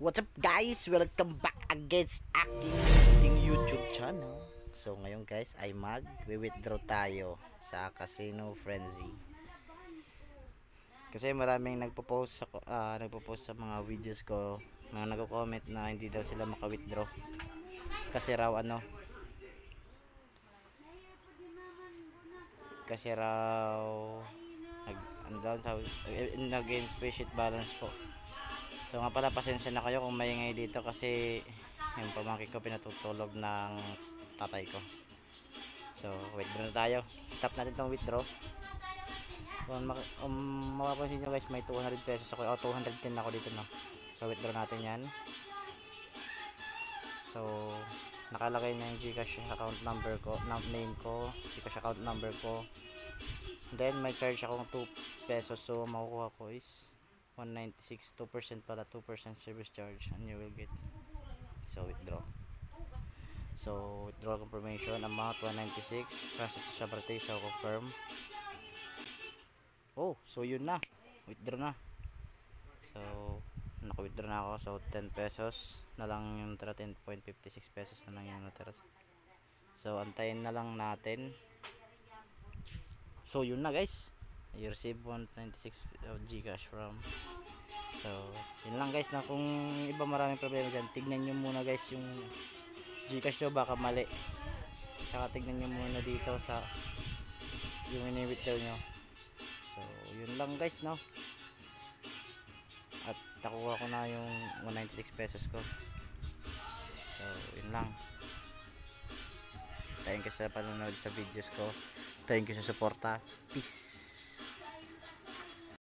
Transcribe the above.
What's up guys? Welcome back again sa aking YouTube channel. So ngayon guys ay mag-withdraw tayo sa Casino Frenzy. Kasi maraming nagpo-post sa mga videos ko, mga nagko-comment na hindi daw sila maka-withdraw. Kasi raw nag-gain spreadsheet balance po. So nga pala, pasensya na kayo kung maingay dito kasi yung pamangkin ko pinatutulog ng tatay ko. So withdraw na tayo. Tap natin tong withdraw. Kung mapapansin nyo guys, may 200 pesos ako, 210 ako dito, no. So withdraw natin yan. So nakalagay na yung Gcash account number ko, name ko, Gcash account number ko. Then may charge akong 2 pesos, so makukuha ko is 196, 2% pala, 2% service charge, and you will get. So withdraw. So withdraw confirmation amount 196, process to Sabrate, so confirm. Oh, so yun na, withdraw na. So naka-withdraw na ako. So 10 pesos na lang yung natira, 10.56 pesos na lang yung natira. So antayin na lang natin. So yun na guys, you receive 196 of Gcash from. So yun lang guys, na kung iba maraming problema dyan, tignan nyo muna guys yung Gcash nyo, baka mali. Tsaka tignan nyo muna dito sa yung ini-withdraw nyo. So yun lang guys, no. At nakuha ko na yung 196 pesos ko. So yun lang. Thank you sa panonood sa videos ko. Thank you sa suporta. Peace.